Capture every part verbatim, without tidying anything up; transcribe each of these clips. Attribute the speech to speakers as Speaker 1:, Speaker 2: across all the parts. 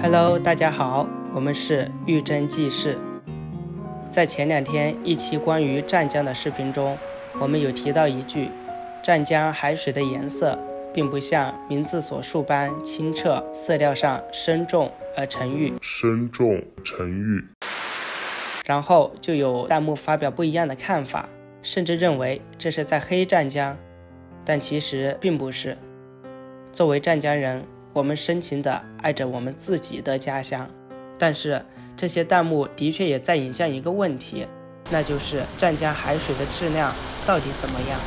Speaker 1: Hello， 大家好，我们是玉珍记事。在前两天一期关于湛江的视频中，我们有提到一句，湛江海水的颜色并不像名字所述般清澈，色调上深重而沉郁。
Speaker 2: 深重沉郁。
Speaker 1: 然后就有弹幕发表不一样的看法，甚至认为这是在黑湛江，但其实并不是。作为湛江人，我们深情地爱着我们自己的家乡，但是这些弹幕的确也在引向一个问题，那就是湛江海水的质量到底怎么样？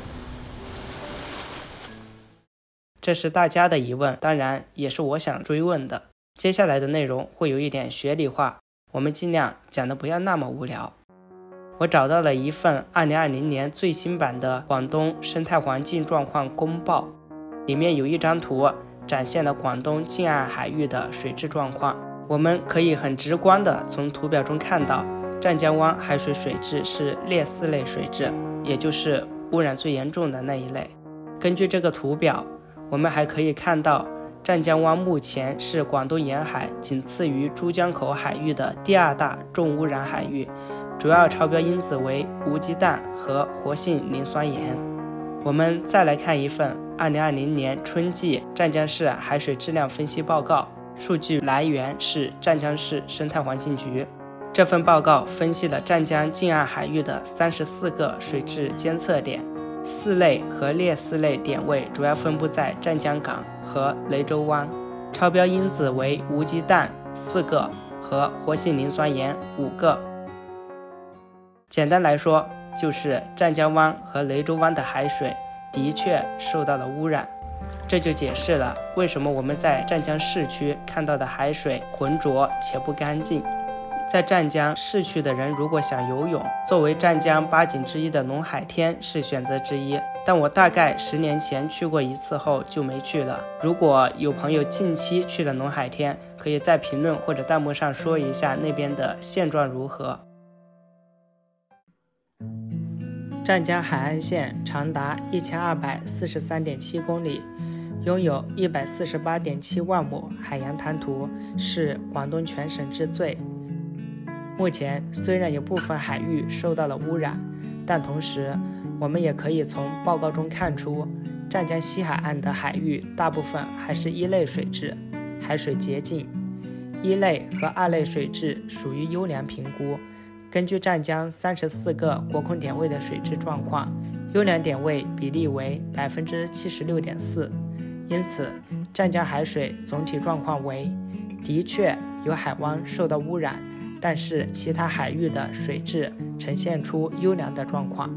Speaker 1: 这是大家的疑问，当然也是我想追问的。接下来的内容会有一点学理化，我们尽量讲的不要那么无聊。我找到了一份二零二零年最新版的广东生态环境状况公报，里面有一张图展现了广东近岸海域的水质状况。我们可以很直观地从图表中看到，湛江湾海水水质是劣四类水质，也就是污染最严重的那一类。根据这个图表，我们还可以看到湛江湾目前是广东沿海仅次于珠江口海域的第二大重污染海域，主要超标因子为无机氮和活性磷酸盐。我们再来看一份二零二零年春季湛江市海水质量分析报告，数据来源是湛江市生态环境局。这份报告分析了湛江近岸海域的三十四个水质监测点，四类和劣四类点位主要分布在湛江港和雷州湾，超标因子为无机氮四个和活性磷酸盐五个。简单来说，就是湛江湾和雷州湾的海水的确受到了污染，这就解释了为什么我们在湛江市区看到的海水浑浊且不干净。在湛江市区的人如果想游泳，作为湛江八景之一的农海天是选择之一，但我大概十年前去过一次后就没去了。如果有朋友近期去了农海天，可以在评论或者弹幕上说一下那边的现状如何。湛江海岸线长达一千二百四十三点七公里，拥有一百四十八点七万亩海洋滩涂，是广东全省之最。目前虽然有部分海域受到了污染，但同时我们也可以从报告中看出，湛江西海岸的海域大部分还是一类水质，海水洁净。一类和二类水质属于优良评估。根据湛江三十四个国控点位的水质状况，优良点位比例为 百分之七十六点四， 因此湛江海水总体状况为的确有海湾受到污染，但是其他海域的水质呈现出优良的状况。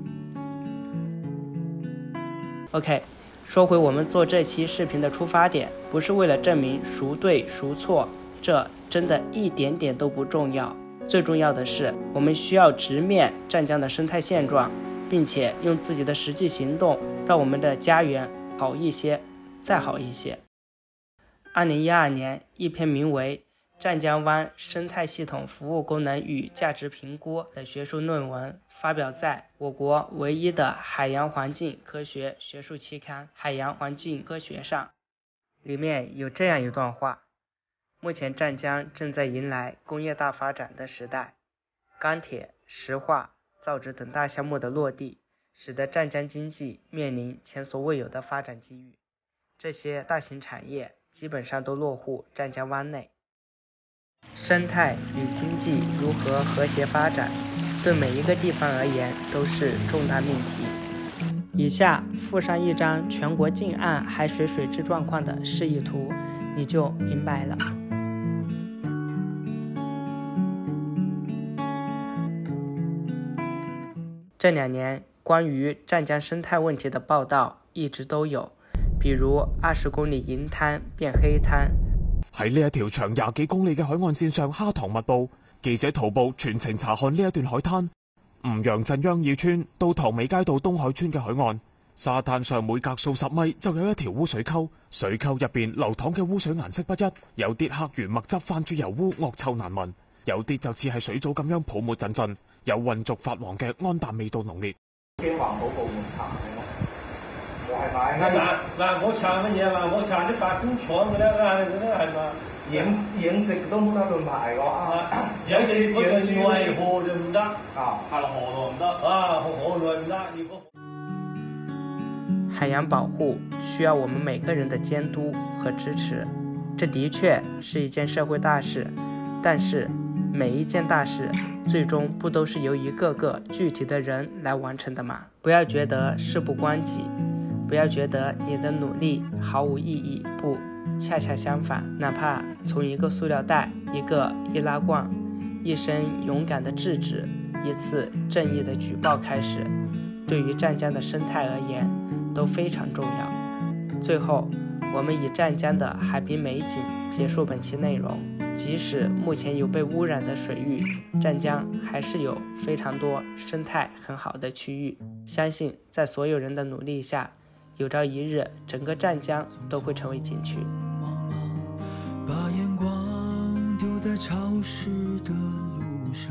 Speaker 1: OK， 说回我们做这期视频的出发点，不是为了证明孰对孰错，这真的一点点都不重要。最重要的是，我们需要直面湛江的生态现状，并且用自己的实际行动让我们的家园好一些，再好一些。二零一二年，一篇名为《湛江湾生态系统服务功能与价值评估》的学术论文发表在我国唯一的海洋环境科学学术期刊《海洋环境科学》上。里面有这样一段话：目前湛江正在迎来工业大发展的时代，钢铁、石化、造纸等大项目的落地，使得湛江经济面临前所未有的发展机遇。这些大型产业基本上都落户湛江湾内。生态与经济如何和谐发展，对每一个地方而言都是重大命题。以下附上一张全国近岸海水水质状况的示意图，你就明白了。这两年关于湛江生态问题的报道一直都有，比如二十公里银滩变黑滩。
Speaker 3: 喺呢一條長廿幾公里嘅海岸線上，蝦塘密布，記者徒步全程查看呢一段海灘。吳陽鎮央耀村到塘尾街道東海村嘅海岸，沙灘上每隔數十米就有一條污水溝，水溝入邊流淌嘅污水顏色不一，有啲黑如墨汁泛住油污，惡臭難聞；有啲就似係水藻咁樣泡沫陣陣，有混濁發黃嘅氨氮味道濃烈。
Speaker 4: 經環保部門查係咯，我係咪？
Speaker 5: 嗱嗱，我查乜嘢嘛？我查啲法官廠嘅啦，嗰啲係嘛？
Speaker 4: 影影直都冇得輪牌喎啊！
Speaker 5: 影直嗰陣我係河就唔得
Speaker 4: 啊，
Speaker 5: 係河路唔得啊，河路唔得。如果
Speaker 1: 海洋保护需要我们每个人的监督和支持，这的确是一件社会大事，但是每一件大事最终不都是由一个个具体的人来完成的吗？不要觉得事不关己，不要觉得你的努力毫无意义，不，恰恰相反，哪怕从一个塑料袋、一个易拉罐、一声勇敢的制止、一次正义的举报开始，对于湛江的生态而言都非常重要。最后，我们以湛江的海滨美景结束本期内容。即使目前有被污染的水域，湛江还是有非常多生态很好的区域。相信在所有人的努力下，有朝一日整个湛江都会成为景区。
Speaker 6: 把眼光丢在潮湿的路上，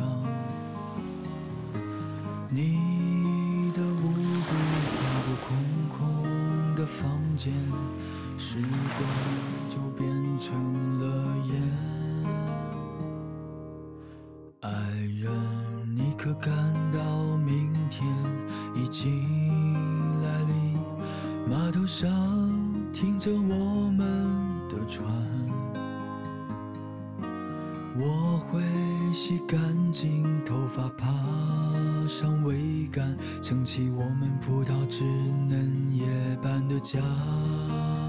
Speaker 6: 你的无辜划过空空的房间，时光就变成了烟。爱人，你可感到明天已经来临？码头上停着我们的船，我会洗干净头发，爬上桅杆，撑起我们葡萄枝嫩叶般的家。